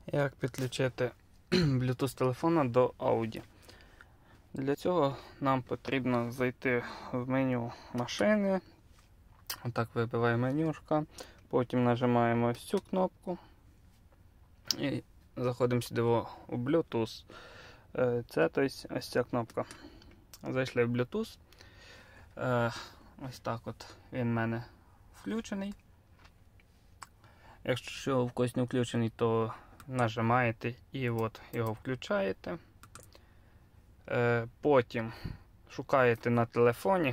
Як підключити Bluetooth телефона до Audi. Для цього нам потрібно зайти в меню машини. Отак вибиває менюшка. Потім нажимаємо ось цю кнопку і заходимо сюди у Bluetooth. Це ось ця кнопка. Зайшли в Bluetooth. Ось так от він в мене включений. Якщо в когось не включений, то нажимаєте і от його включаєте. Потім шукаєте на телефоні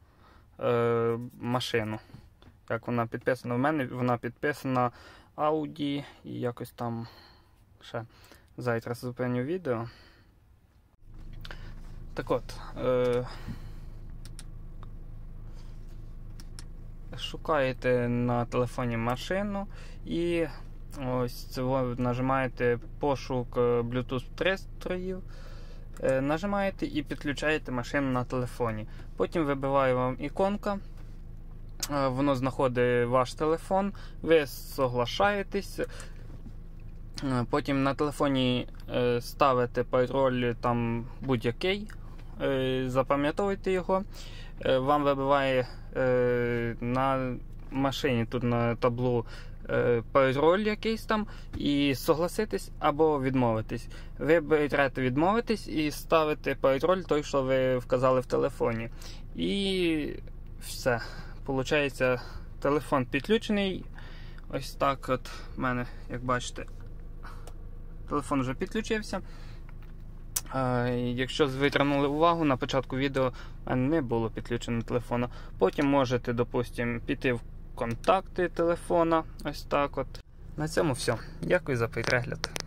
машину. Як вона підписана, в мене вона підписана Audi і якось там ще. Зараз зупиню відео. Так от, шукаєте на телефоні машину і ось це нажимаєте пошук Bluetooth пристроїв, нажимаєте і підключаєте машину на телефоні. Потім вибиває вам іконка, воно знаходить ваш телефон, ви соглашаєтесь. Потім на телефоні ставите пароль там будь-який, запам'ятовуєте його. Вам вибиває на машині, тут на таблу, пароль якийсь там, і согласитись або відмовитись. Ви берете відмовитись і ставите пароль той, що ви вказали в телефоні. І все. Получається, телефон підключений. Ось так от в мене, як бачите, телефон вже підключився. Якщо звернули увагу, на початку відео в мене не було підключено телефона. Потім можете, допустимо, піти в контакти телефона. Ось так от. На цьому все. Дякую за перегляд.